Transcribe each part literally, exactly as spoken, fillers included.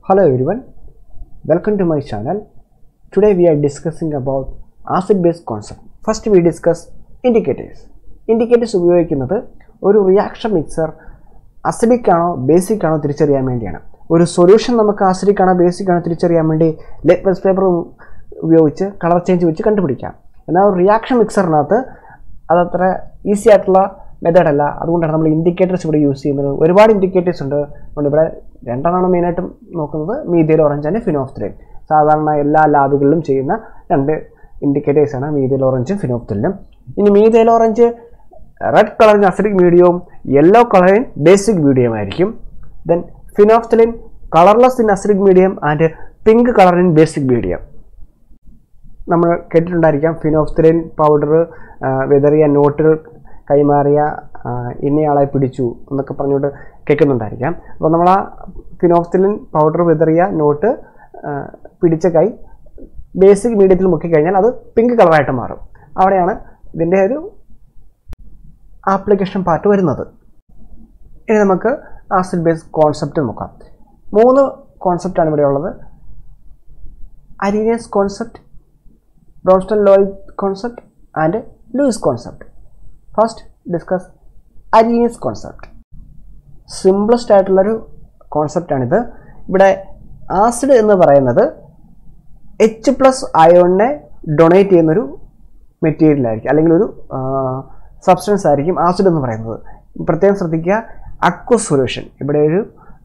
Hello everyone, welcome to my channel. Today we are discussing about acid base concept. First we discuss indicators. Indicators ഉപയോഗിക്കുന്നത് ഒരു reaction mixer acidic ആണോ basic ആണോ തിരിച്ചറിയാൻ വേണ്ടിയാണ്. ഒരു solution നമുക്ക് അസിഡിക് ആണോ ബേസിക് ആണോ തിരിച്ചറിയാൻ വേണ്ടി ലിറ്റ്മസ് പേപ്പർ ഉപയോഗിച്ച് കളർ ചേഞ്ച് വെച്ച് കണ്ടുപിടിക്കാം. എന്നാൽ ഒരു റിയാക്ഷൻ മിക്സറിനകത്ത് അതത്ര ഈസി ആയിട്ടുള്ള മെത്തേഡ് അല്ല. അതുകൊണ്ടാണ് നമ്മൾ ഇൻഡിക്കേറ്റേഴ്സ് ഇവിടെ യൂസ് ചെയ്യുന്നത്. ഒരുപാട് ഇൻഡിക്കേറ്റേഴ്സ് ഉണ്ട്. അതുകൊണ്ട് ഇവിടെ രണ്ടെണ്ണമാണ് മെയിനായിട്ടും നോക്കുന്നത്, മീഥൈൽ ഓറഞ്ച് ആൻഡ് ഫിനോഫ്തലൈൻ. സാധാരണ എല്ലാ ലാബുകളിലും ചെയ്യുന്ന രണ്ട് ഇൻഡിക്കേറ്റേഴ്സാണ് മീഥൈൽ ഓറഞ്ചും ഫിനോഫ്തലൈനും. ഇനി മീഥൈൽ ഓറഞ്ച് റെഡ് കളറിന് അസിഡിക് മീഡിയവും യെല്ലോ കളറിന് ബേസിക് മീഡിയം ആയിരിക്കും. Then phenolphthalein colourless in acidic medium and pink colour in basic medium. നമ്മൾ കേട്ടിട്ടുണ്ടായിരിക്കാം ഫിനോഫ്തലൈൻ പൗഡർ വിതറിയ നോട്ടുകൾ കൈമാറിയ ഇന്നയാളെ പിടിച്ചു എന്നൊക്കെ പറഞ്ഞുകൊണ്ട് കേൾക്കുന്നുണ്ടായിരിക്കാം. അപ്പോൾ നമ്മൾ ആ ഫിനോഫ്തലൈൻ പൗഡർ വിതറിയ നോട്ട് പിടിച്ച കൈ ബേസിക് മീഡിയത്തിൽ മുക്കിക്കഴിഞ്ഞാൽ അത് പിങ്ക് കളറായിട്ട് മാറും. അവിടെയാണ് ഇതിൻ്റെ ഒരു ആപ്ലിക്കേഷൻ പാർട്ട് വരുന്നത്. ഇനി നമുക്ക് ആസിഡ് ബേസ് കോൺസെപ്റ്റ് നോക്കാം. മൂന്ന് കോൺസെപ്റ്റാണ് ഇവിടെ ഉള്ളത്. Arrhenius concept, Bronsted Lowry concept and Lewis concept. First discuss Arrhenius concept. Simplest ആയിട്ടുള്ളൊരു കോൺസെപ്റ്റാണിത്. ഇവിടെ ആസിഡ് എന്ന് പറയുന്നത് എച്ച് പ്ലസ് അയോണിനെ ഡൊണേറ്റ് ചെയ്യുന്നൊരു മെറ്റീരിയലായിരിക്കും, അല്ലെങ്കിൽ ഒരു സബ്സ്റ്റൻസ് ആയിരിക്കും ആസിഡ് എന്ന് പറയുന്നത്. പ്രത്യേകം ശ്രദ്ധിക്കുക, അക്വസ് സൊല്യൂഷൻ. ഇവിടെ ഒരു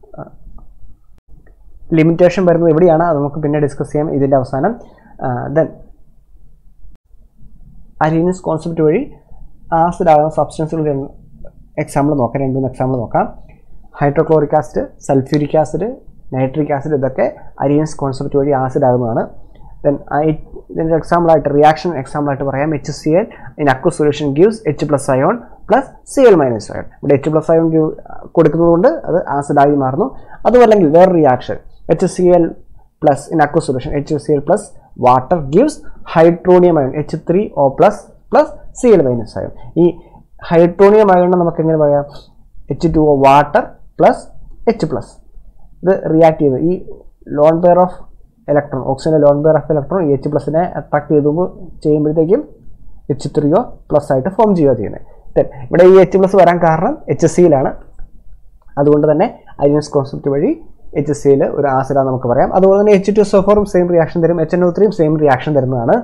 ലിമിറ്റേഷൻ വരുന്നത് എവിടെയാണ്, അത് നമുക്ക് പിന്നെ ഡിസ്കസ് ചെയ്യാം ഇതിൻ്റെ അവസാനം. ദെൻ അരീനിയസ് കോൺസെപ്റ്റ് വഴി ആസിഡ് ആകുന്ന സബ്സ്റ്റൻസുകൾ എക്സാമ്പിൾ നോക്കാം. രണ്ട് മൂന്ന് എക്സാമ്പിൾ നോക്കാം. Hydrochloric acid, sulphuric acid, nitric acid, ഇതൊക്കെ അരീനിയസ് കോൺസെപ്റ്റ് വഴി ആസിഡ് ആകുന്നതാണ്. ദെൻ ഇതിൻ്റെ എക്സാമ്പിളായിട്ട് റിയാക്ഷൻ എക്സാമ്പിളായിട്ട് പറയാം. H C L in aqueous solution gives H plus ion plus C L minus ion. ഇവിടെ എച്ച് പ്ലസ് അയോൺ കൊടുക്കുന്നത് കൊണ്ട് അത് ആസിഡായി മാറുന്നു. അതുമല്ലെങ്കിൽ വേറെ reaction H C L plus in aqueous solution H C L plus water gives hydronium ion H three O plus plus C L minus ion. ഈ hydronium ion നമുക്ക് എങ്ങനെ പറയാം? H two O water plus H plus. ഇത് react ചെയ്ത് ഈ lone pair of electron, ഓക്സിജൻ്റെ lone pair of electron ഈ H പ്ലസിനെ അട്രാക്ട് ചെയ്തു ചെയ്യുമ്പോഴത്തേക്കും എച്ച് ത്രീ ഒ പ്ലസ് ആയിട്ട് ഫോം ചെയ്യുക ചെയ്യുന്നത്. ഇവിടെ ഈ എച്ച് പ്ലസ് വരാൻ കാരണം എച്ച് സിയിലാണ്. അതുകൊണ്ട് തന്നെ അരീനിയസ് കോൺസെപ്റ്റ് വഴി എച്ച് സിയിൽ ഒരു ആസിഡാണ് നമുക്ക് പറയാം. അതുപോലെ തന്നെ എച്ച് ടു എസ് ഒ ഫോറും സെയിം റിയാക്ഷൻ തരും, എച്ച് എൻ ഒ ത്രീയും സെയിം റിയാക്ഷൻ തരുന്നതാണ്.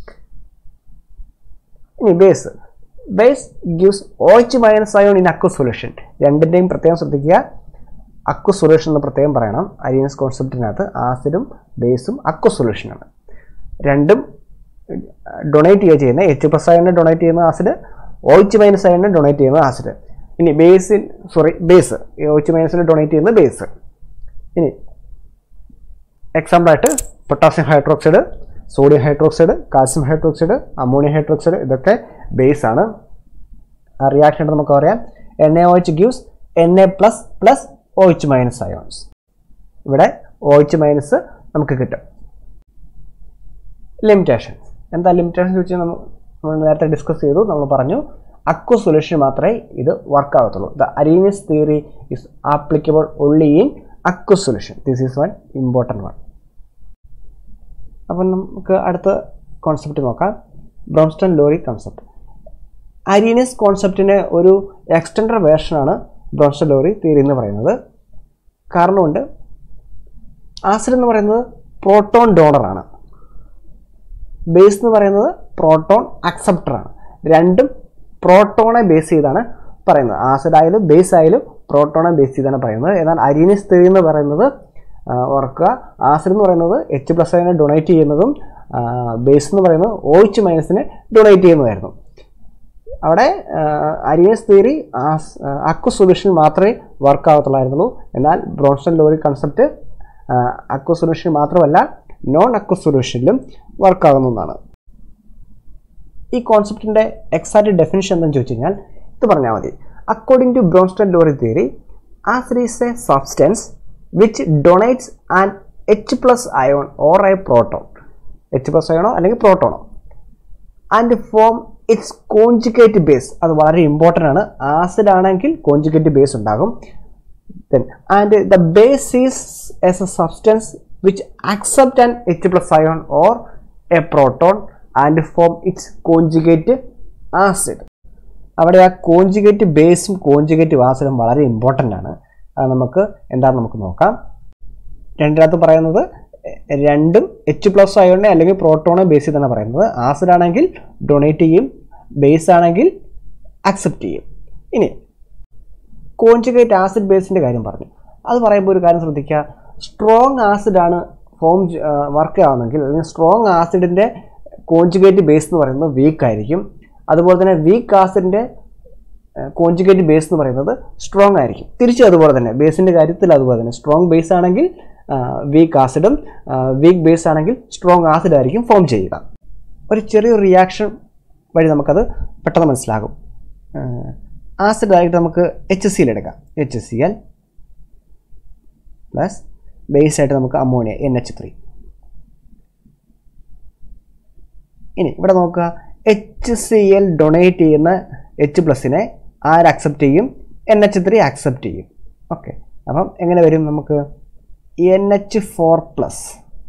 ഇനി base base gives O H minus ion in aqueous solution. രണ്ടിൻ്റെയും പ്രത്യേകം ശ്രദ്ധിക്കുക, അക്വസ് സൊല്യൂഷൻ എന്ന് പ്രത്യേകം പറയണം. അരീനിയസ് കോൺസെപ്റ്റിനകത്ത് ആസിഡും ബേസും അക്വസ് സൊല്യൂഷനാണ്. രണ്ടും ഡൊണേറ്റ് ചെയ്യുക ചെയ്യുന്നത് എച്ച് പ്ലസ് അയോണിനെ ഡൊണേറ്റ് ചെയ്യുന്ന ആസിഡ്, ഒ എച്ച് മൈനസ് അയോണിനെ ഡൊണേറ്റ് ചെയ്യുന്ന ആസിഡ്. ഇനി ബേസിൻ സോറി ബേസ് ഒ എച്ച് മൈനസിനെ ഡൊണേറ്റ് ചെയ്യുന്ന ബേസ്. ഇനി എക്സാമ്പിളായിട്ട് potassium hydroxide, sodium hydroxide, calcium hydroxide, ammonium hydroxide, ഇതൊക്കെ ബേസ് ആണ്. ആ റിയാക്ഷൻ നമുക്ക് പറയാം N A O H gives N A plus plus O H minus ions. ഇവിടെ ഒ എച്ച് മൈനസ് നമുക്ക് കിട്ടും. ലിമിറ്റേഷൻസ് എന്താ? ലിമിറ്റേഷൻ ചോദിച്ചാൽ നമ്മൾ നമ്മൾ നേരത്തെ ഡിസ്കസ് ചെയ്തു. നമ്മൾ പറഞ്ഞു അക്വസ് സൊല്യൂഷൻ മാത്രമേ ഇത് വർക്ക് ആകത്തുള്ളൂ. The Arrhenius theory is applicable only in aqueous solution. This is one important one. അപ്പം നമുക്ക് അടുത്ത കോൺസെപ്റ്റ് നോക്കാം. ബ്രോൺസ്റ്റൺ-ലോറി കോൺസെപ്റ്റ്. അരീനിയസ് കോൺസെപ്റ്റിന് ഒരു എക്സ്റ്റൻഡർ വേർഷനാണ് ബ്രോൺസ്റ്റൺ-ലോറി തിയറി എന്ന് പറയുന്നത്. കാരണമുണ്ട്. ആസിഡ് എന്ന് പറയുന്നത് പ്രോട്ടോൺ ഡോണറാണ്, ബേസ് എന്ന് പറയുന്നത് പ്രോട്ടോൺ അക്സെപ്റ്ററാണ്. രണ്ടും പ്രോട്ടോണെ ബേസ് ചെയ്താണ് പറയുന്നത്. ആസിഡ് ആയാലും ബേസ് ആയാലും പ്രോട്ടോണെ ബേസ് ചെയ്താണ് പറയുന്നത്. എന്നാൽ അരീനിയസ് തിയറി എന്ന് പറയുന്നത് ഓർക്കുക, ആസിഡ് എന്ന് പറയുന്നത് എച്ച് പ്ലസ് അയോനെ ഡൊണേറ്റ് ചെയ്യുന്നതും ബേസ് എന്ന് പറയുന്നത് ഒ എച്ച് മൈനസിനെ ഡൊണേറ്റ് ചെയ്യുന്നതായിരുന്നു. അവിടെ അരീനിയസ് തിയറി അക്വസ് സൊല്യൂഷൻ മാത്രമേ വർക്ക് ആകത്തുള്ളായിരുന്നുള്ളൂ. എന്നാൽ ബ്രോൺസ്റ്റൺ-ലോറി കൺസെപ്റ്റ് അക്വസ് സൊല്യൂഷൻ മാത്രമല്ല നോൺ അക്വസ് സൊല്യൂഷനിലും വർക്ക് ആകുന്നതാണ്. ഈ കോൺസെപ്റ്റിൻ്റെ എക്സാക്റ്റ് ഡെഫിനിഷൻ എന്താണെന്ന് ചോദിച്ചു കഴിഞ്ഞാൽ ഇത് പറഞ്ഞാൽ മതി. According to Bronsted Lowry theory, acid is a substance which donates an H plus ion or a proton, H plus ion അല്ലെങ്കിൽ പ്രോട്ടോണോ, and form its conjugate base. അത് വളരെ ഇമ്പോർട്ടൻ്റ് ആണ്. ആസിഡ് ആണെങ്കിൽ കോൺജുഗേറ്റ് ബേസ് ഉണ്ടാകും. then and the base is as a substance which accept an H plus ion or a proton and form its conjugate acid. അവിടെ ആ conjugate ബേസും conjugate ആസിഡും വളരെ important ആണ്. അത് നമുക്ക് എന്താണെന്ന് നമുക്ക് നോക്കാം. രണ്ടിനകത്ത് പറയുന്നത് രണ്ടും എച്ച് പ്ലസ് അയോണിനെ അല്ലെങ്കിൽ പ്രോട്ടോണെ ബേസിൽ തന്നെ പറയുന്നത്. ആസിഡ് ആണെങ്കിൽ ഡൊണേറ്റ് ചെയ്യും, ബേസ് ആണെങ്കിൽ അക്സെപ്റ്റ് ചെയ്യും. ഇനി കോഞ്ചുഗേറ്റ് ആസിഡ് ബേസിൻ്റെ കാര്യം പറഞ്ഞു. അത് പറയുമ്പോൾ ഒരു കാര്യം ശ്രദ്ധിക്കുക, സ്ട്രോങ് ആസിഡാണ് ഫോം വർക്ക് ആവുന്നെങ്കിൽ അല്ലെങ്കിൽ സ്ട്രോങ് ആസിഡിൻ്റെ കോഞ്ചുഗേറ്റ് ബേസ് എന്ന് പറയുന്നത് വീക്ക് ആയിരിക്കും. അതുപോലെ തന്നെ വീക്ക് ആസിഡിൻ്റെ കോഞ്ചുഗേറ്റ് ബേസ് എന്ന് പറയുന്നത് സ്ട്രോങ് ആയിരിക്കും. തിരിച്ചും അതുപോലെ തന്നെ ബേസിൻ്റെ കാര്യത്തിൽ അതുപോലെ തന്നെ സ്ട്രോങ് ബേസ് ആണെങ്കിൽ വീക്ക് ആസിഡും വീക്ക് ബേസ് ആണെങ്കിൽ സ്ട്രോങ് ആസിഡ് ആയിരിക്കും ഫോം ചെയ്യുക. ഒരു ചെറിയൊരു റിയാക്ഷൻ വഴി നമുക്കത് പെട്ടെന്ന് മനസ്സിലാകും. ആസിഡായിട്ട് നമുക്ക് എച്ച് സി എൽ എടുക്കാം. എച്ച് സി എൽ പ്ലസ് ബേസായിട്ട് നമുക്ക് അമോണിയ എൻ എച്ച് ത്രീ. ഇനി ഇവിടെ നോക്കുക, എച്ച് സി എൽ ഡൊണേറ്റ് ചെയ്യുന്ന എച്ച് പ്ലസിനെ ആര് അക്സെപ്റ്റ് ചെയ്യും? എൻ എച്ച് ത്രീ അക്സെപ്റ്റ് ചെയ്യും. ഓക്കെ, അപ്പം എങ്ങനെ വരും? നമുക്ക് എൻ എച്ച് ഫോർ പ്ലസ്,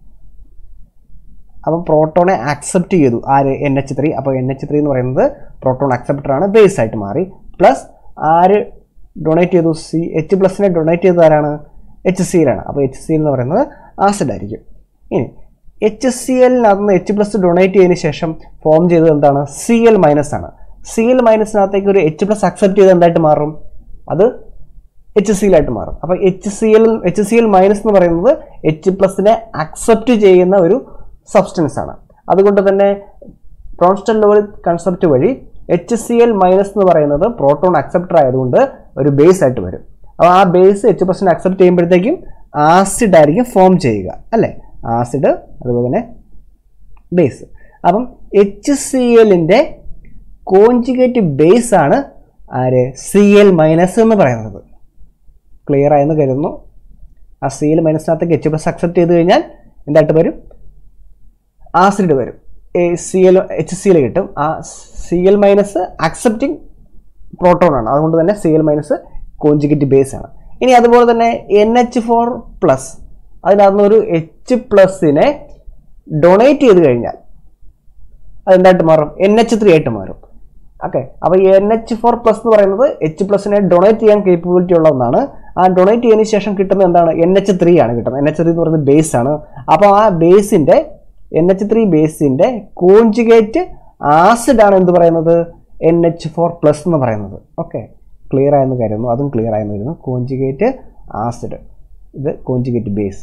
അപ്പം പ്രോട്ടോണെ അക്സെപ്റ്റ് ചെയ്തു ആര്? N H three. അപ്പോൾ എൻ എച്ച് ത്രീ എന്ന് പറയുന്നത് പ്രോട്ടോൺ അക്സെപ്റ്ററാണ്, ബേസ് ആയിട്ട് മാറി. പ്ലസ് ആര് ഡൊണേറ്റ് ചെയ്തു? സി എച്ച് പ്ലസിനെ ഡൊണേറ്റ് ചെയ്തത് ആരാണ്? എച്ച് സി എല്ലാണ്. അപ്പോൾ എച്ച് സി എൽ എന്ന് പറയുന്നത് ആസിഡ് ആയിരിക്കും. ഇനി എച്ച് സി എല്ലിനകത്ത് എച്ച് പ്ലസ് ഡൊണേറ്റ് ചെയ്തതിന് ശേഷം ഫോം ചെയ്തത് എന്താണ്? സി എൽ മൈനസ് ആണ്. സി എൽ മൈനസിനകത്തേക്ക് ഒരു എച്ച് പ്ലസ് അക്സെപ്റ്റ് ചെയ്ത് എന്തായിട്ട് മാറും? അത് എച്ച് സി എല്ലായിട്ട് മാറും. അപ്പോൾ H C L H C L minus എന്ന് പറയുന്നത് എച്ച് പ്ലസിനെ അക്സെപ്റ്റ് ചെയ്യുന്ന ഒരു സബ്സ്റ്റൻസ് ആണ്. അതുകൊണ്ട് തന്നെ ബ്രോൺസ്റ്റൺ ലെവൽ കൺസെപ്റ്റ് വഴി എച്ച് സി എൽ മൈനസ് എന്ന് പറയുന്നത് പ്രോട്ടോൺ അക്സെപ്റ്റർ ആയതുകൊണ്ട് ഒരു ബേസ് ആയിട്ട് വരും. അപ്പോൾ ആ ബേസ് എച്ച് പ്ലസിനെ അക്സെപ്റ്റ് ചെയ്യുമ്പോഴത്തേക്കും ആസിഡ് ആയിരിക്കും ഫോം ചെയ്യുക, അല്ലേ? ആസിഡ് അതുപോലെ തന്നെ ബേസ്. അപ്പം എച്ച് സി എല്ലിൻ്റെ കോഞ്ചുഗേറ്റ് ബേസ് ആണ് ആര്? സി എൽ മൈനസ് എന്ന് പറയുന്നത്. ക്ലിയർ ആയെന്ന് കരുതുന്നു. ആ സി എൽ മൈനസിനകത്തേക്ക് എച്ച് പ്ലസ് അക്സെപ്റ്റ് ചെയ്ത് കഴിഞ്ഞാൽ എന്തായിട്ട് വരും? ആസിഡ് വരും. C L H C L കിട്ടും. ആ C L minus accepting proton ആണ്, അതുകൊണ്ട് തന്നെ C L minus conjugate base ആണ്. ഇനി അതുപോലെ തന്നെ എൻ എച്ച് ഫോർ പ്ലസ്, അതിനകത്ത് ഒരു എച്ച് പ്ലസിനെ ഡൊണേറ്റ് ചെയ്ത് കഴിഞ്ഞാൽ അതെന്തായിട്ട് മാറും? എൻ എച്ച് ത്രീ ആയിട്ട് മാറും. ഓക്കെ, അപ്പോൾ എൻ എച്ച് ഫോർ പ്ലസ് എന്ന് പറയുന്നത് എച്ച് പ്ലസിനെ ഡൊണേറ്റ് ചെയ്യാൻ കേപ്പബിലിറ്റി ഉള്ള ഒന്നാണ്. ആ ഡൊണേറ്റ് ചെയ്തതിന് ശേഷം കിട്ടുന്നത് എന്താണ്? എൻ എച്ച് ത്രീ ആണ് കിട്ടുന്നത്. എൻ എച്ച് ത്രീ എന്ന് പറയുന്നത് ബേസ് ആണ്. അപ്പോൾ ആ ബേസിൻ്റെ എൻ എച്ച് ത്രീ ബേസിൻ്റെ കോഞ്ചുഗേറ്റ് ആസിഡ് ആണ് എന്ത് പറയുന്നത്? എൻ എച്ച് ഫോർ പ്ലസ് എന്ന് പറയുന്നത്. ഓക്കെ, ക്ലിയർ ആയെന്ന് കരുതുന്നു. അതും ക്ലിയർ ആയെന്ന് കരുതുന്നു. കോഞ്ചുഗേറ്റ് ആസിഡ്, ഇത് conjugate base.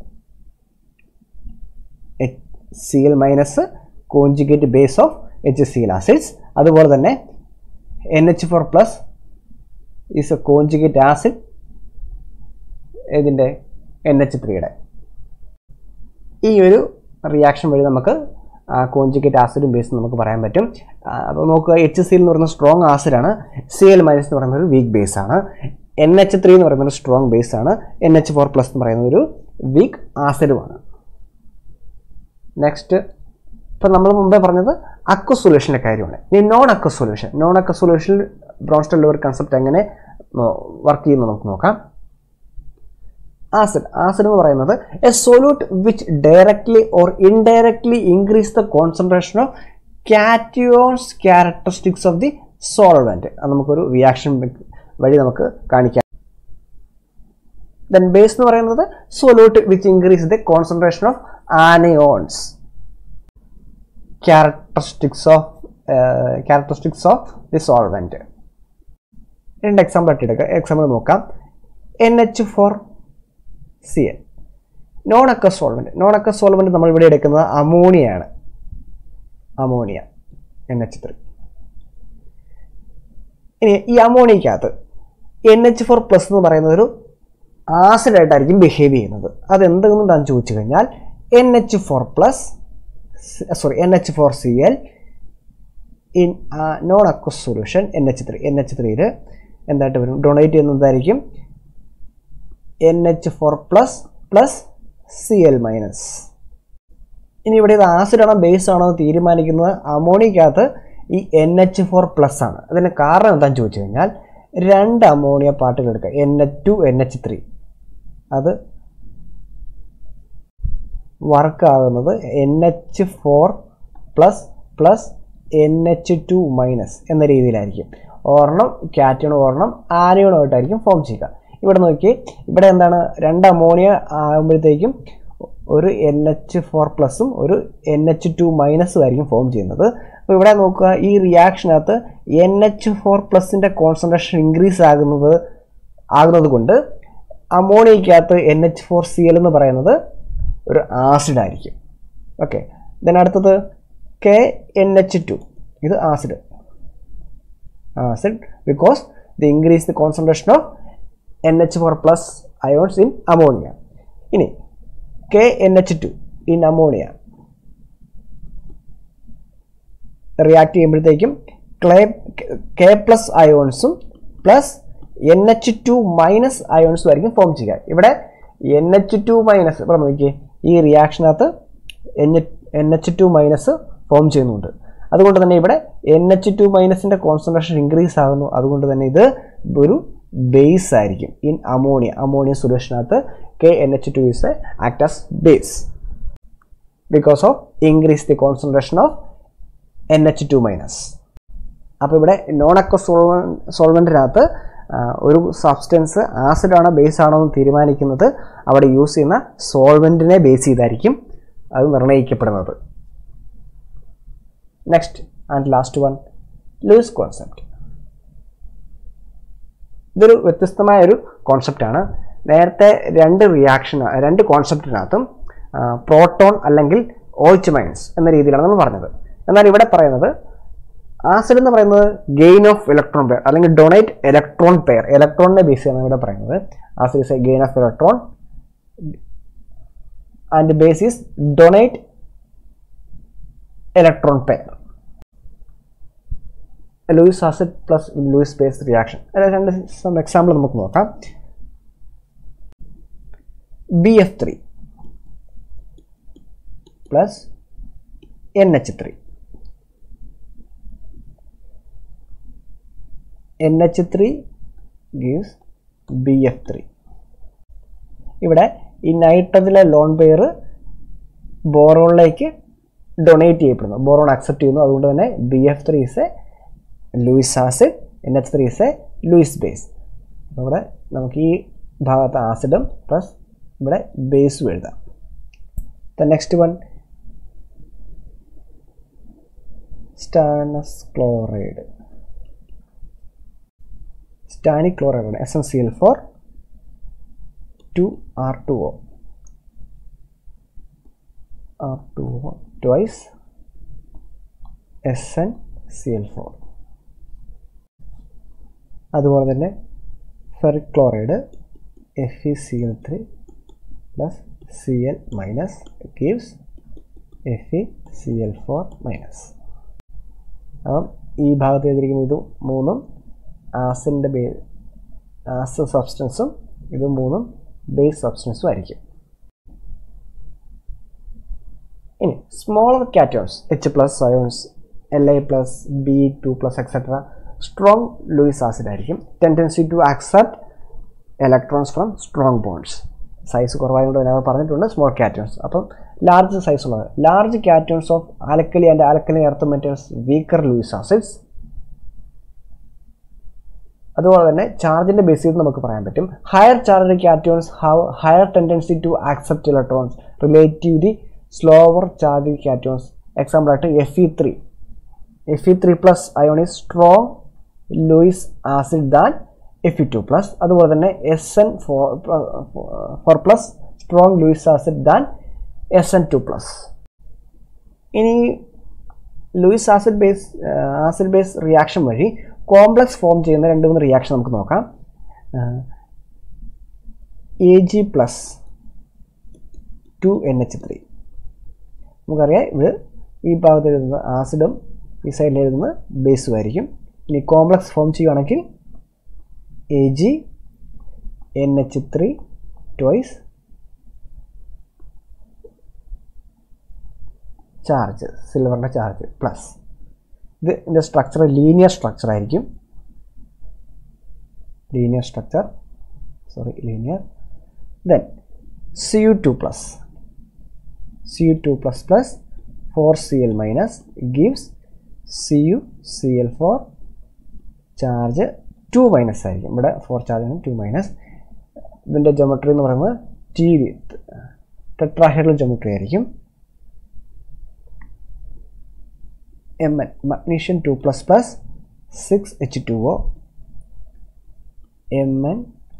C L minus conjugate base of H C L acids. അതുപോലെ തന്നെ N H four plus is a conjugate acid ഇതിൻ്റെ എൻ എച്ച് ത്രീയുടെ. ഈ ഒരു റിയാക്ഷൻ വഴി നമുക്ക് കോഞ്ചുഗേറ്റ് ആസിഡും ബേസും നമുക്ക് പറയാൻ പറ്റും. അപ്പോൾ നോക്കുക, എച്ച് സി എൽ എന്ന് പറയുന്നത് സ്ട്രോങ് ആസിഡാണ്, സി എൽ മൈനസ് എന്ന് പറയുന്നത് ഒരു വീക്ക് ബേസ് ആണ്, എൻ എച്ച് ത്രീ എന്ന് പറയുന്നത് ഒരു സ്ട്രോങ് ബേസ് ആണ്, എൻ എച്ച് ഫോർ പ്ലസ് എന്ന് പറയുന്നത് ഒരു വീക്ക് ആസിഡുമാണ്. നെക്സ്റ്റ്, ഇപ്പം നമ്മൾ മുമ്പേ പറഞ്ഞത് അക്വസ് സൊല്യൂഷൻ്റെ കാര്യമാണ്. ഇനി non aqueous solution. Non aqueous സൊല്യൂഷനിൽ ബ്രോൺസ്റ്റൺ ലെവൽ കൺസെപ്റ്റ് എങ്ങനെ വർക്ക് ചെയ്യുന്നത് നമുക്ക് നോക്കാം. ആസിഡ് ആസിഡ് എന്ന് പറയുന്നത് a solute which directly or indirectly increase the concentration of cations characteristics of the solvent. അത് നമുക്കൊരു റിയാക്ഷൻ വഴി നമുക്ക് കാണിക്കാം. ദെൻ ബേസ് എന്ന് പറയുന്നത് solute which increase the concentration of anions characteristics of characteristics of the solvent. രണ്ട് example ആയിട്ട് എടുക്കാം. എക്സാമ്പിൾ നോക്കാം. N H four C L non aqueous solvent. Non aqueous solvent നമ്മൾ ഇവിടെ എടുക്കുന്നത് അമോണിയയാണ്. Ammonia N H three. ഇനി ഈ അമോണിയക്കകത്ത് എൻ എച്ച് ഫോർ പ്ലസ് എന്ന് പറയുന്നത് ഒരു ആസിഡായിട്ടായിരിക്കും ബിഹേവ് ചെയ്യുന്നത്. അതെന്തെന്ന് ചോദിച്ചു കഴിഞ്ഞാൽ N H four plus sorry N H four C L in non aqueous solution N H three. N H ത്രീയിൽ എന്തായിട്ട് വരും? ഡൊണേറ്റ് ചെയ്യുന്നതായിരിക്കും N H four plus plus C L minus. ഇനി ഇവിടെ ഇത് ആസിഡാണോ ബേസ് ആണോ എന്ന് തീരുമാനിക്കുന്നത് അമോണിയക്കകത്ത് ഈ എൻ എച്ച് ഫോർ പ്ലസ് ആണ്. അതിന് കാരണം എന്താണെന്ന് ചോദിച്ചു കഴിഞ്ഞാൽ രണ്ട് അമോണിയ പാർട്ടുകൾ എടുക്കുക, N H two N H three. അത് വർക്ക് ആകുന്നത് N H four plus plus N H two minus എന്ന രീതിയിലായിരിക്കും. ഒരെണ്ണം കാറ്റയോണും ഒരെണ്ണം ആനയോണുമായിട്ടായിരിക്കും ഫോം ചെയ്യുക. ഇവിടെ നോക്കി, ഇവിടെ എന്താണ്, രണ്ട് അമോണിയ ആകുമ്പോഴത്തേക്കും ഒരു എൻ എച്ച് ഫോർ പ്ലസും ഒരു എൻ എച്ച് ടു മൈനസും ആയിരിക്കും ഫോം ചെയ്യുന്നത്. അപ്പോൾ ഇവിടെ നോക്കുക, ഈ റിയാക്ഷനകത്ത് എൻ എച്ച് ഫോർ പ്ലസിൻ്റെ കോൺസെൻട്രേഷൻ ഇൻക്രീസ് ആകുന്നത് ആകുന്നത് കൊണ്ട് അമോണിയക്കകത്ത് N H four C L എന്ന് പറയുന്നത് ഒരു ആസിഡ് ആയിരിക്കും. ഓക്കെ, ദെൻ അടുത്തത് കെ എൻ എച്ച് ടു, ഇത് acid acid because the increase the concentration of N H four plus ions in ammonia. ഇനി K N H two in ammonia react ചെയ്യുമ്പോഴത്തേക്കും ക്ലേ K plus അയോൺസും plus N H two minus അയോൺസും ആയിരിക്കും form ചെയ്യുക. ഇവിടെ N H two minus, ഇവിടെ നോക്കിയേ, ഈ റിയാക്ഷനകത്ത് N N H two minus form ചെയ്യുന്നുണ്ട്. അതുകൊണ്ട് തന്നെ ഇവിടെ എൻ എച്ച് ടു മൈനസിൻ്റെ കോൺസെൻട്രേഷൻ ഇൻക്രീസ് ആകുന്നു. അതുകൊണ്ട് തന്നെ ഇത് ഒരു ബേസ് ആയിരിക്കും ഇൻ അമോണിയ. അമോണിയ സൊല്യൂഷനകത്ത് K N H two is a act as base because of increase the concentration of N H two minus. അപ്പോൾ ഇവിടെ നോൺ അക്വ സോൾവൻ സോൾവെൻറ്റിനകത്ത് ഒരു സബ്സ്റ്റൻസ് ആസിഡാണോ ബേസ് ആണോ എന്ന് തീരുമാനിക്കുന്നത് അവിടെ യൂസ് ചെയ്യുന്ന സോൾവെൻറ്റിനെ ബേസ് ചെയ്തായിരിക്കും അത് നിർണ്ണയിക്കപ്പെടുന്നത്. Next and last one, Lewis concept. ഇതൊരു വ്യത്യസ്തമായ ഒരു കോൺസെപ്റ്റാണ്. നേരത്തെ രണ്ട് റിയാക്ഷൻ രണ്ട് കോൺസെപ്റ്റിനകത്തും പ്രോട്ടോൺ അല്ലെങ്കിൽ ഓച്ച് മൈനസ് എന്ന രീതിയിലാണ് നമ്മൾ പറഞ്ഞത്. എന്നാൽ ഇവിടെ പറയുന്നത് ആസിഡ് എന്ന് പറയുന്നത് ഗെയിൻ ഓഫ് ഇലക്ട്രോൺ പെയർ അല്ലെങ്കിൽ ഡൊണേറ്റ് ഇലക്ട്രോൺ പെയർ, ഇലക്ട്രോണിനെ ബേസ് ചെയ്യാണ് ഇവിടെ പറയുന്നത്. Acid is a gain of electron and base is donate electron pair. Lewis acid plus Lewis base reaction, രണ്ട് സം എക്സാമ്പിൾ നമുക്ക് നോക്കാം. B F three plus N H three. N H three gives B F three. ഇവിടെ ഈ നൈട്രജനിലെ lone pair ബോറോണിലേക്ക് donate ചെയ്യപ്പെടുന്നു, boron accept ചെയ്യുന്നു. അതുകൊണ്ട് തന്നെ B F three is a Lewis acid, N H three is a Lewis base. ഇവിടെ നമുക്ക് ഈ ഭാഗത്ത് ആസിഡും പ്ലസ് ഇവിടെ ബേസും എഴുതാം. The next one, stannous chloride. Stannic chloride S N C L four two R two O R two O twice S N C L four. അതുപോലെ തന്നെ ferric chloride F E C L three plus C L minus gives F E C L four minus. അപ്പം ഈ ഭാഗത്ത് എഴുതിയിരിക്കുന്ന ഇത് മൂന്നും ആസിഡിൻ്റെ bay acid സബ്സ്റ്റൻസും ഇത് മൂന്നും ബേസ് സബ്സ്റ്റൻസും ആയിരിക്കും. ഇനി smaller cations H plus ions L I plus B two plus etcetera strong Lewis acid ആയിരിക്കും. Tendency to accept electrons from strong bonds. Size കുറവായതുകൊണ്ട് ഞാൻ പറഞ്ഞിട്ടുണ്ട് സ്മോൾ കാറ്റോൺസ്. അപ്പം ലാർജ് സൈസ് ഉള്ളത് large cations of alkali and alkali earth metals weaker Lewis acids. അതുപോലെ തന്നെ ചാർജിൻ്റെ base ചെയ്ത് നമുക്ക് പറയാൻ പറ്റും higher charge cations have higher tendency to accept electrons relatively slower charge cations. Example ആയിട്ട് F E three F E three plus ion is strong Lewis acid than F E two plus. അതുപോലെ തന്നെ S N four four plus strong Lewis acid than S N two plus. ഇനി Lewis acid base acid base reaction വഴി complex form ചെയ്യുന്ന രണ്ട് മൂന്ന് reaction നമുക്ക് നോക്കാം. A G plus two N H three. നമുക്കറിയാം ഇത് ഈ ഭാഗത്ത് എഴുതുന്നത് ആസിഡും ഈ സൈഡിൽ എഴുതുന്നത് ബേസും ആയിരിക്കും. ഇനി കോംപ്ലക്സ് ഫോം ചെയ്യുകയാണെങ്കിൽ A G N H three twice charge സിൽവറിൻ്റെ ചാർജ് പ്ലസ്. ഇത് ഇതിൻ്റെ സ്ട്രക്ചർ ലീനിയർ സ്ട്രക്ചർ ആയിരിക്കും. Linear structure sorry linear. Then C U two plus C U two plus plus four C L minus gives C U C L four charge two minus ആയിരിക്കും. ഇവിടെ four charge ആണ് two minus. ഇതിൻ്റെ geometry എന്ന് പറയുന്നത് T with tetrahedral geometry ആയിരിക്കും. Mn magnesium two plus plus six H two O Mn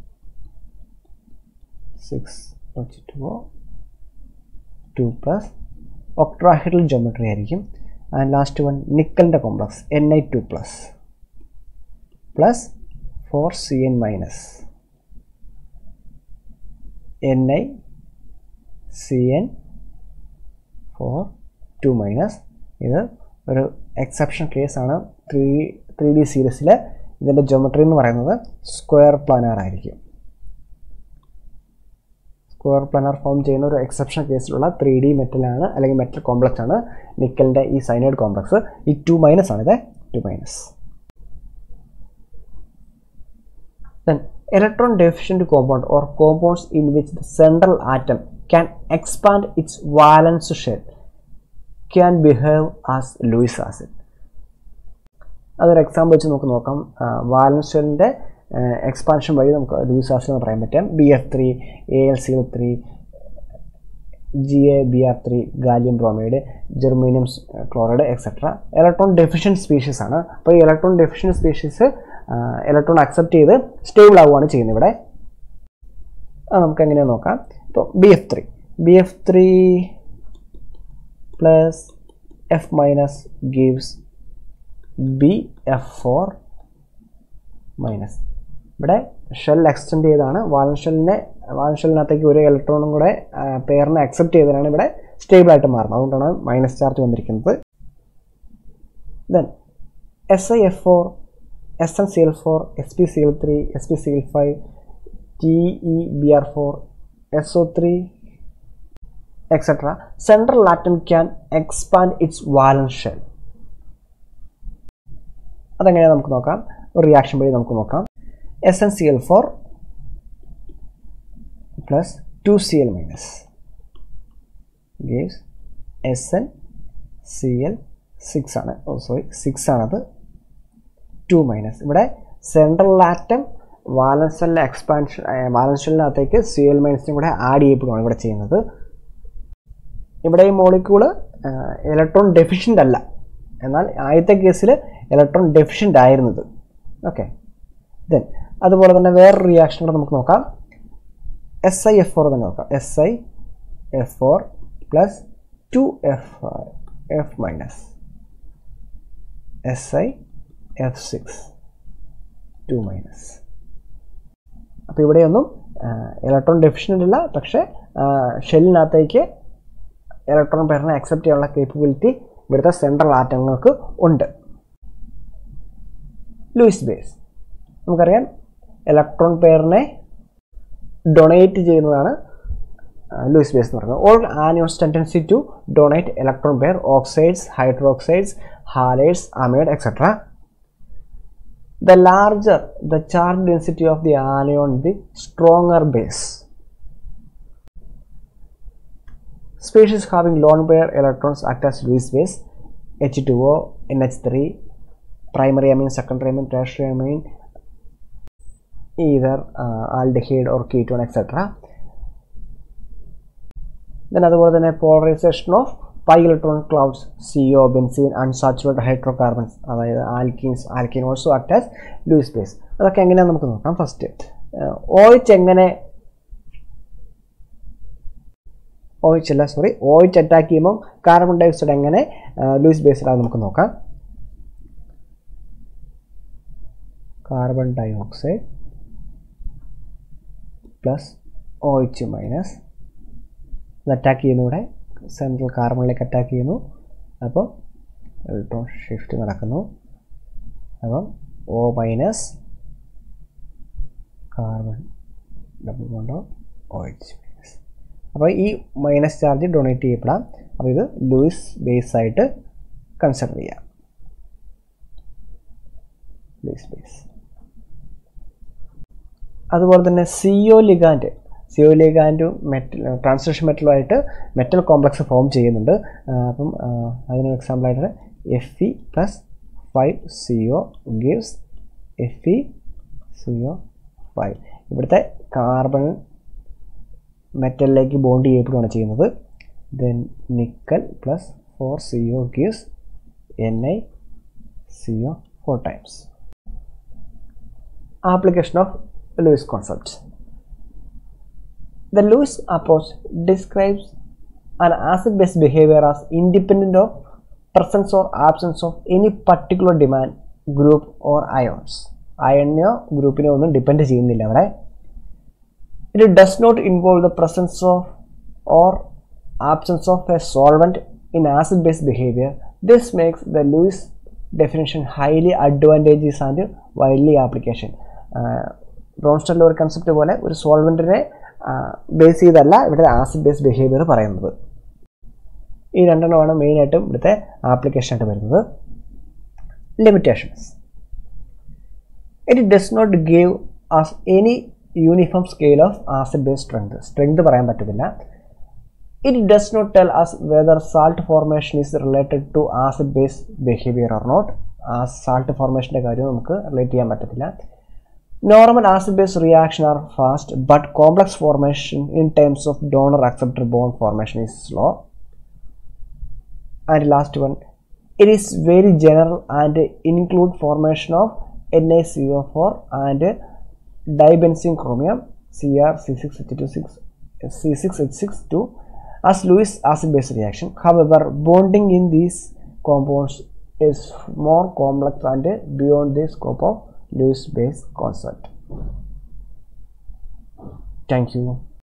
six H two O two plus octahedral geometry ആയിരിക്കും. And last one nickelന്റെ complex N I two plus plus four C N minus N I C N four two minus. ഇത് ഒരു exception case ആണ്. Three three D സീരീസിൽ ഇതിൻ്റെ geometry എന്ന് പറയുന്നത് square planar ആയിരിക്കും. സ്ക്വയർ പ്ലാനർ ഫോം ചെയ്യുന്ന ഒരു എക്സെപ്ഷൻ കേസിലുള്ള ത്രീ ഡി മെറ്റലാണ് അല്ലെങ്കിൽ മെറ്റൽ കോംപ്ലക്സ് ആണ് നിക്കലിൻ്റെ ഈ സൈനൈഡ് കോംപ്ലക്സ്. ഈ ടു മൈനസ് ആണ് ഇത് two minus. Then electron deficient compound or compounds in which the central atom can expand its valence shell can behave as Lewis acid. അതൊരു example വെച്ച് നമുക്ക് നോക്കാം. വാലൻസ് ഷെല്ലിൻ്റെ എക്സ്പാൻഷൻ വഴി നമുക്ക് ലൂയിസ് ആസിഡ് എന്ന് പറയാൻ പറ്റും. B F three A L C three G A B R three gallium bromide germanium chloride etcetera electron deficient species ആണ്. അപ്പോൾ ഈ electron deficient species electron accept ചെയ്ത് സ്റ്റേബിൾ ആവുകയാണ് ചെയ്യുന്നത്. ഇവിടെ അത് നമുക്ക് എങ്ങനെയാണ് നോക്കാം. ഇപ്പോൾ B F three B F three plus F minus gives B F four minus. ഇവിടെ ഷെൽ എക്സ്റ്റെൻഡ് ചെയ്താണ്. വാലൻസ് ഷെല്ലിനെ വാലൻസ് ഷെല്ലിനകത്തേക്ക് ഒരു ഇലക്ട്രോണും കൂടെ പെയറിനെ അക്സെപ്റ്റ് ചെയ്തതാണ് ഇവിടെ സ്റ്റേബിൾ ആയിട്ട് മാറുന്നത്. അതുകൊണ്ടാണ് മൈനസ് ചാർജ് വന്നിരിക്കുന്നത്. Then S I F four S N C L four S P C L three S P C L five T E B R four S O three etc. Central atom can expand its valence shell. അതെങ്ങനെയാണ് നമുക്ക് നോക്കാം. ഒരു reaction വഴി നമുക്ക് നോക്കാം. S N C L four plus two C L minus gives S N C L six ആണ്. Oh sorry six ആണത് two minus. ഇവിടെ സെൻട്രൽ ആറ്റം വാലൻസ് ഷെല്ലിലെ എക്സ്പാൻഷൻ വാലൻസ് ഷെല്ലിനകത്തേക്ക് സി എൽ മൈനസിനും കൂടെ ആഡ് ചെയ്യപ്പെടുകയാണ് ഇവിടെ ചെയ്യുന്നത്. ഇവിടെ ഈ മോളിക്യൂള് ഇലക്ട്രോൺ ഡെഫിഷ്യൻ്റ് അല്ല, എന്നാൽ ആദ്യത്തെ കേസിൽ ഇലക്ട്രോൺ ഡെഫിഷ്യൻ്റ് ആയിരുന്നത്. ഓക്കെ. ദെൻ അതുപോലെ തന്നെ വേറൊരു റിയാക്ഷൻ കൂടെ നമുക്ക് നോക്കാം. എസ് ഐ എഫ് ഫോർ തന്നെ നോക്കാം. S I F four plus two F F minus S I F six two minus. അപ്പോൾ ഇവിടെയൊന്നും ഇലക്ട്രോൺ ഡെഫിഷ്യൻ്റ് അല്ല, പക്ഷേ ഷെല്ലിനകത്തേക്ക് ഇലക്ട്രോൺ പെയറിനെ അക്സെപ്റ്റ് ചെയ്യാനുള്ള കേപ്പബിലിറ്റി ഇവിടുത്തെ സെൻട്രൽ ആറ്റങ്ങൾക്ക് ഉണ്ട്. ലൂയിസ് ബേസ് നമുക്കറിയാം ഇലക്ട്രോൺ പെയറിനെ ഡൊണേറ്റ് ചെയ്യുന്നതാണ് ലൂയിസ് ബേസ് എന്ന് പറയുന്നത്. All anions tendency to donate electron pair oxides hydroxides halides amide etcetera. The larger the charge density of the anion, the stronger base. Species having lone pair electrons act as Lewis base. H two O, N H three, primary amine, secondary amine, tertiary amine, either uh, aldehyde or ketone, et cetera. Then അതുപോലെ തന്നെ polarization of pi electron clouds, C O, benzene, unsaturated hydrocarbons, അതായത് alkenes, alkene also act as Lewis base. അതൊക്കെ എങ്ങനെയാണെന്ന് നമുക്ക് നോക്കാം. First OH എങ്ങനെ OH അല്ല sorry OH attack ചെയ്യുമ്പോൾ കാർബൺ ഡയോക്സൈഡ് എങ്ങനെ ലൂയിസ് ബേസിലാണെന്ന് നമുക്ക് നോക്കാം. Carbon dioxide plus OH minus ഇത് അറ്റാക്ക് ചെയ്യുന്നു. ഇവിടെ സെൻട്രൽ കാർബണിലേക്ക് അറ്റാക്ക് ചെയ്യുന്നു. അപ്പോൾ ഇലക്ട്രോൺ ഷിഫ്റ്റ് നടക്കുന്നു. അപ്പം O minus carbon double bond OH. അപ്പോൾ ഈ മൈനസ് ചാർജ് ഡൊണേറ്റ് ചെയ്യപ്പെടാം. അപ്പോൾ ഇത് ലൂയിസ് ബേസ് ആയിട്ട് കൺസിഡർ ചെയ്യാം. Lewis base. അതുപോലെ തന്നെ സി ഒ ലിഗാൻഡ് സിഒ ലിഗാൻഡും മെറ്റൽ ട്രാൻസ്ലേഷൻ മെറ്റലുമായിട്ട് മെറ്റൽ കോംപ്ലക്സ് ഫോം ചെയ്യുന്നുണ്ട്. അപ്പം അതിനൊരു എക്സാമ്പിളായിട്ട് F E plus five C O gives F E C O five. ഇവിടുത്തെ കാർബൺ മെറ്റലിലേക്ക് ബോണ്ട് ചെയ്യപ്പെടുകയാണ് ചെയ്യുന്നത്. Then nickel plus four C O gives N I C O four times. Application of Lewis concept. The Lewis approach describes an acid-base behavior as independent of presence or absence of any particular demand group or ions. അയണിനോ ഗ്രൂപ്പിനോ ഒന്നും depend ചെയ്യുന്നില്ല അവിടെ. It does not involve the presence of or absence of a solvent in acid-base behavior. This makes the Lewis definition highly advantageous and widely application. ബ്രോൺസ്റ്റണിൻ്റെ ഒരു concept പോലെ ഒരു സോൾവെൻറ്റിനെ base ചെയ്തല്ല ഇവിടെ acid base behaviour പറയുന്നത്. ഈ രണ്ടെണ്ണമാണ് മെയിനായിട്ടും ഇവിടുത്തെ ആപ്ലിക്കേഷനായിട്ട് വരുന്നത്. Limitations. It does not give us any uniform scale of acid base strength. Strength പറയാൻ പറ്റത്തില്ല. It does not tell us whether salt formation is related to acid base behaviour or not. ആ സാൾട്ട് ഫോർമേഷൻ്റെ കാര്യം നമുക്ക് relate ചെയ്യാൻ പറ്റത്തില്ല. Normal acid-base reaction are fast, but complex formation in terms of donor-acceptor bond formation is slow. And last one, it is very general and include formation of N A C O four and dibenzene chromium C R C six H two six C six H six two as Lewis acid-base reaction. However, bonding in these compounds is more complex and beyond the scope of Lewis base concept. Thank you.